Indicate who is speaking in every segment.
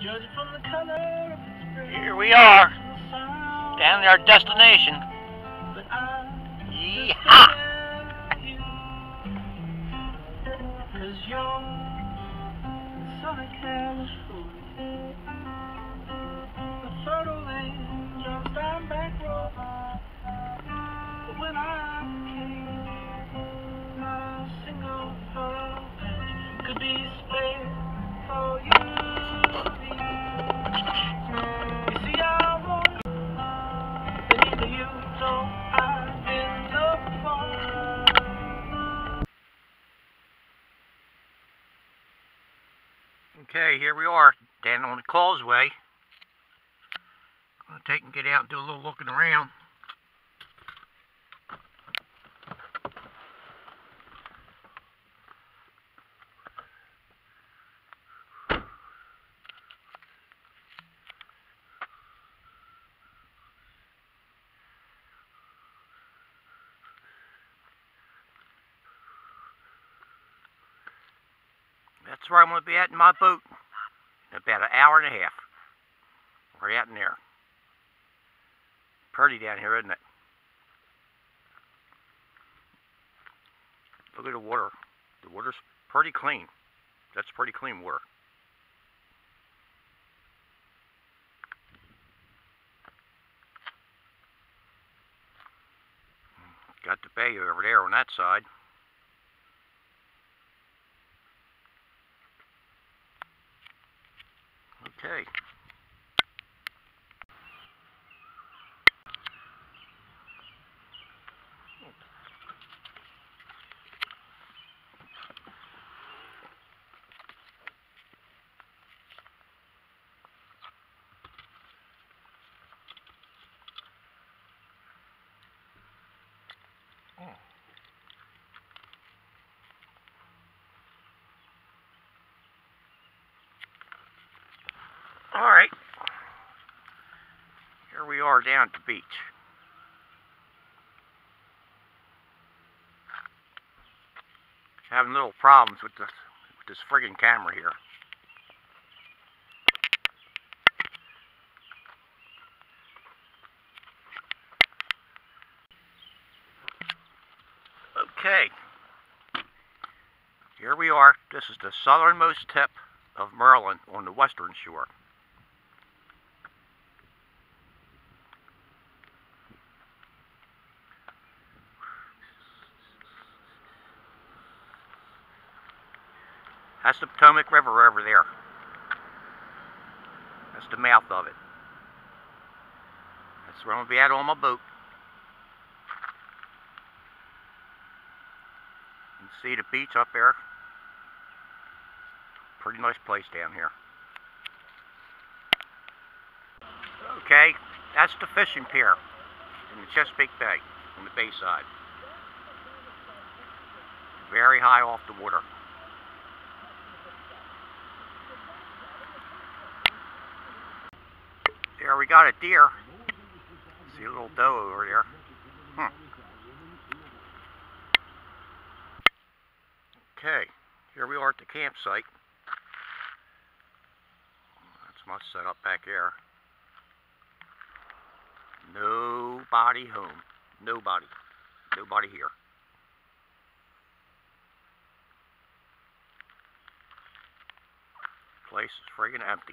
Speaker 1: Here we are, down at our destination. Yeehaw! Okay, here we are, down on the causeway. I'm going to get out and do a little looking around. That's where I'm going to be at in my boat in about an hour and a half. Right out in there. Pretty down here, isn't it? Look at the water. The water's pretty clean. That's pretty clean water. Got the bay over there on that side. Okay. Alright, here we are down at the beach. Having little problems with this friggin' camera here. Okay, here we are. This is the southernmost tip of Maryland on the western shore. That's the Potomac River over there. That's the mouth of it. That's where I'm going to be at on my boat. You can see the beach up there. Pretty nice place down here. Okay, that's the fishing pier in the Chesapeake Bay, on the bay side. Very high off the water. There we got a deer. See a little doe over there. Okay, here we are at the campsite. That's my setup back there. Nobody home. Nobody. Nobody here. Place is friggin' empty.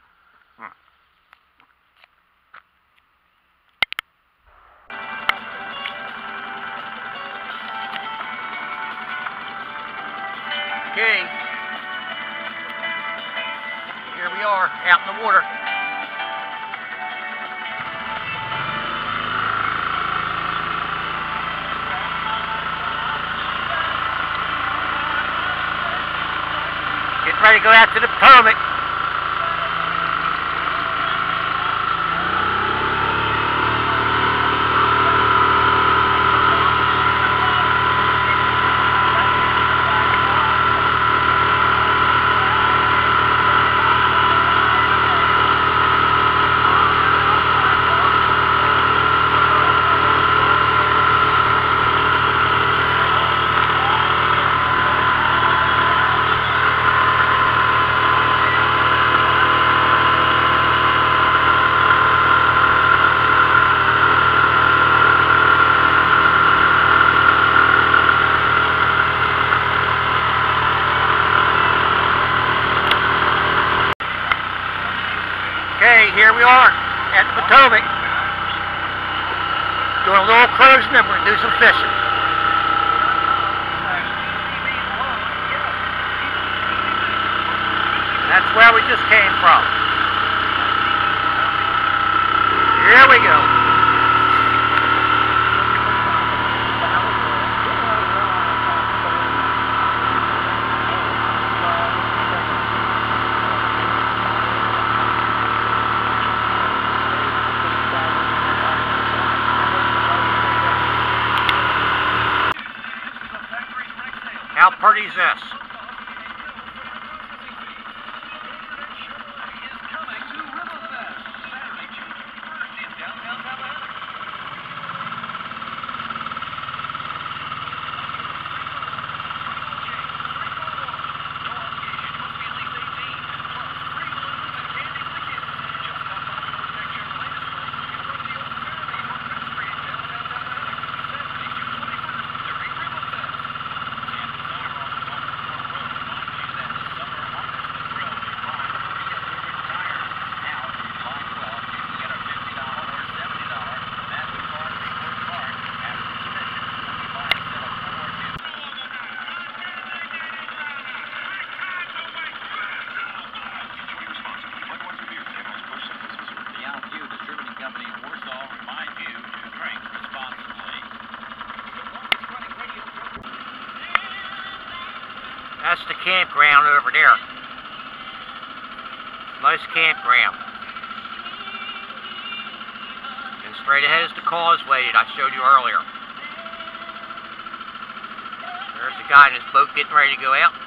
Speaker 1: Okay, here we are out in the water. Getting ready to go out to the Potomac. here we are at the Potomac, doing a little cruising, and we're going to do some fishing. That's where we just came from. Here we go. How pretty is this? That's the campground over there. Nice campground. And straight ahead is the causeway that I showed you earlier. There's the guy in his boat getting ready to go out.